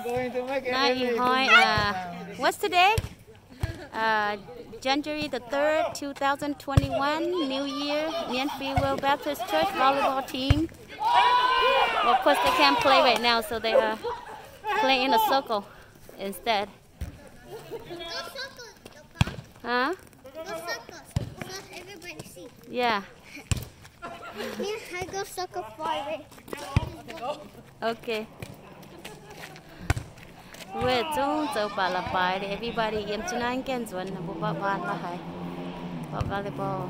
going to make it. What's today? January the 3rd, 2021, New Year, Mienh Freewill Baptist Church volleyball team. Well, of course, they can't play right now, so they are playing in a circle instead. Huh? Everybody see. Yeah. Yeah, I go circle far away. Okay. We're doing so bad. Everybody in tonight can join the volleyball.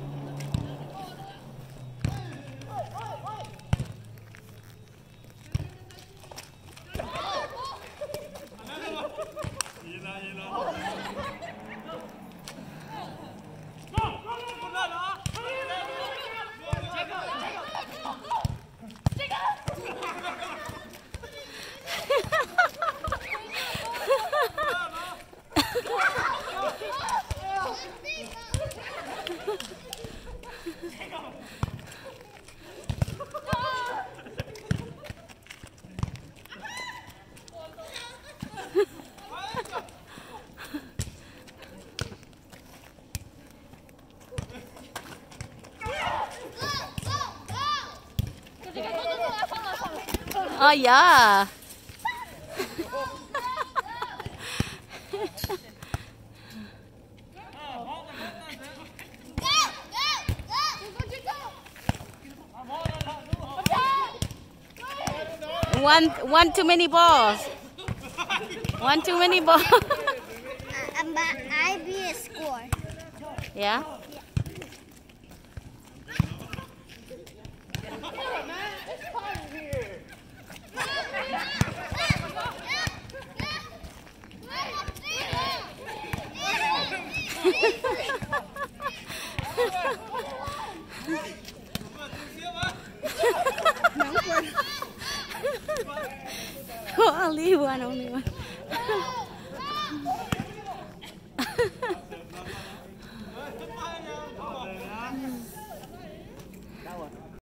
Oh yeah. One too many balls. One too many balls. I be a score. Yeah? Only one.